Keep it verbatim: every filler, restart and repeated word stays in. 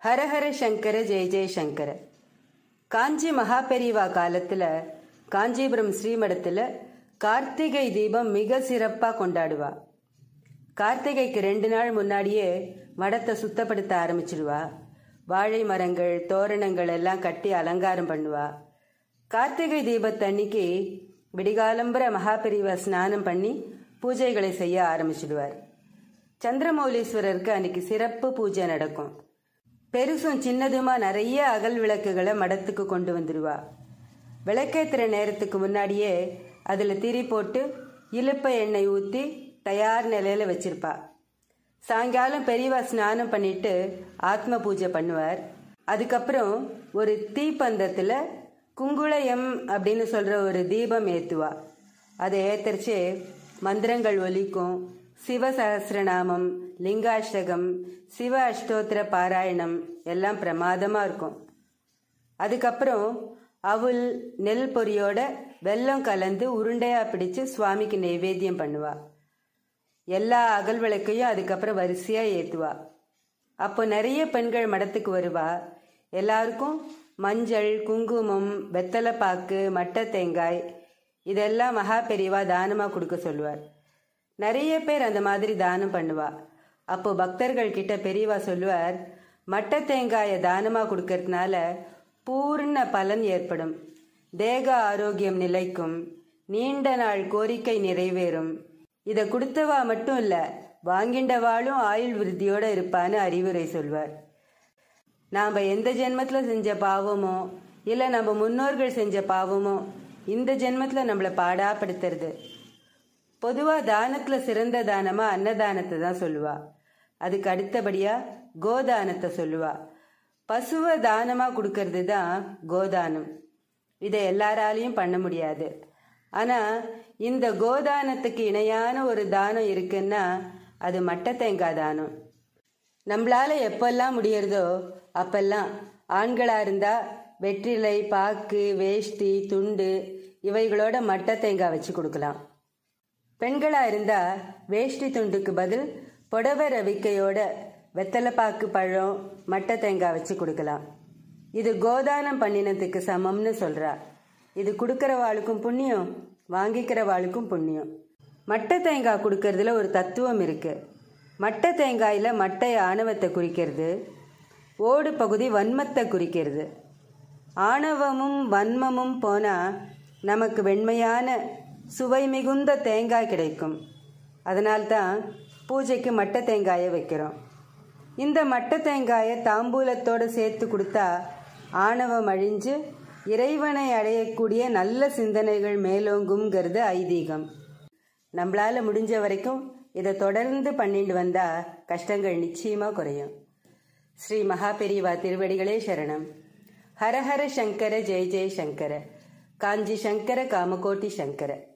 ஹரஹர சங்கர ஜெய ஜெய சங்கர. காஞ்சி மகாபெரிவா காலத்தில் காஞ்சிபுரம் ஸ்ரீமடத்தில் கார்த்திகை தீபம் மிக சிறப்பாக கொண்டாடுவா. கார்த்திகைக்கு ரெண்டு நாள் முன்னாடியே மடத்தை சுத்தப்படுத்த ஆரம்பிச்சிடுவா. வாழை மரங்கள் தோரணங்கள் எல்லாம் கட்டி அலங்காரம் பண்ணுவா. கார்த்திகை தீபத்தன்னைக்கு விடிகாலம்பர மகாபெரிவா ஸ்நானம் பண்ணி பூஜைகளை செய்ய ஆரம்பிச்சிடுவார். சந்திரமௌலீஸ்வரருக்கு அன்னைக்கு சிறப்பு பூஜை நடக்கும். பெருசும் சின்னதுமா நிறைய அகல் விளக்குகளை மடத்துக்கு கொண்டு வந்துடுவா. விளக்கேற்றுற நேரத்துக்கு முன்னாடியே அதில் திரி போட்டு இலுப்ப எண்ணெய் ஊற்றி தயார் நிலையில் வச்சிருப்பா. சாயங்காலம் பெரியவா ஸ்நானம் பண்ணிட்டு ஆத்ம பூஜை பண்ணுவார். அதுக்கப்புறம் ஒரு தீப்பந்தத்தில் குங்குளயம் அப்படின்னு சொல்கிற ஒரு தீபம் ஏற்றுவா. அதை ஏற்றரிச்சு மந்திரங்கள் ஒலிக்கும். சிவ சஹஸ்ரநாமம், லிங்காஷ்டகம், சிவ அஷ்டோத்திர பாராயணம் எல்லாம் பிரமாதமாக இருக்கும். அதுக்கப்புறம் அவுல் நெல் பொரியோட வெல்லம் கலந்து உருண்டையாக பிடிச்சு சுவாமிக்கு நைவேத்தியம் பண்ணுவா. எல்லா அகல் விளக்கையும் அதுக்கப்புறம் வரிசையாக ஏற்றுவா. அப்போ நிறைய பெண்கள் மடத்துக்கு வருவா. எல்லாருக்கும் மஞ்சள், குங்குமம், வெத்தலைப்பாக்கு, மட்டை தேங்காய் இதெல்லாம் மகா பெரியவா தானமாக கொடுக்க சொல்லுவார். நிறைய பேர் அந்த மாதிரி தானம் பண்ணுவா. அப்போ பக்தர்கள் கிட்ட பெரியவா சொல்லுவார், மட்டை தேங்காயை தானமாக கொடுக்கறதுனால பூர்ண பலன் ஏற்படும், தேக ஆரோக்கியம் நிலைக்கும், நீண்ட நாள் கோரிக்கை நிறைவேறும். இதை கொடுத்தவா மட்டும் இல்லை, வாங்கிண்டவாளும் ஆயுள் விருத்தியோடு இருப்பான்னு அறிவுரை சொல்வார். நாம் எந்த ஜென்மத்தில் செஞ்ச பாவமோ இல்லை நம்ம முன்னோர்கள் செஞ்ச பாவமோ இந்த ஜென்மத்தில் நம்மளை பாடாப்படுத்துறது. பொதுவாக தானத்தில் சிறந்த தானமாக அன்னதானத்தை தான் சொல்லுவா. அதுக்கு அடுத்தபடியாக கோதானத்தை சொல்லுவா. பசுவை தானமாக கொடுக்கறது தான் கோதானம். இதை எல்லாராலையும் பண்ண முடியாது. ஆனால் இந்த கோதானத்துக்கு இணையான ஒரு தானம் இருக்குன்னா அது மட்டை தேங்காய் தானம். நம்மளால் எப்பெல்லாம் முடியறதோ அப்பெல்லாம் ஆண்களாக இருந்தால் வெற்றிலை, பாக்கு, வேஷ்டி, துண்டு இவைகளோட மட்டை தேங்காய் வச்சு கொடுக்கலாம். பெண்களாக இருந்தால் வேஷ்டி துண்டுக்கு பதில் புடவை ரவிக்கையோட வெத்தலைப்பாக்கு, பழம், மட்டை தேங்காய் வச்சு கொடுக்கலாம். இது கோதானம் பண்ணினத்துக்கு சமம்னு சொல்கிறா. இது கொடுக்குறவாளுக்கும் புண்ணியம், வாங்கிக்கிறவாளுக்கும் புண்ணியம். மட்டை தேங்காய் கொடுக்கறதுல ஒரு தத்துவம் இருக்குது. மட்டை தேங்காயில் மட்டை ஆணவத்தை குறிக்கிறது, ஓடு பகுதி வன்மத்தை குறிக்கிறது. ஆணவமும் வன்மமும் போனால் நமக்கு வெண்மையான சுவை மிகுந்த தேங்காய் கிடைக்கும். அதனால்தான் பூஜைக்கு மட்டை தேங்காயை வைக்கிறோம். இந்த மட்டை தேங்காயை தாம்பூலத்தோடு சேர்த்து கொடுத்தா ஆணவம் அழிஞ்சு இறைவனை அடையக்கூடிய நல்ல சிந்தனைகள் மேலோங்குங்கிறது ஐதீகம். நம்மளால் முடிஞ்ச வரைக்கும் இதை தொடர்ந்து பண்ணிட்டு வந்தால் கஷ்டங்கள் நிச்சயமாக குறையும். ஸ்ரீ மகாபெரிவா திருவடிகளே சரணம். ஹரஹர சங்கர ஜெய ஜெய சங்கர. காஞ்சி சங்கர காமகோட்டி சங்கர.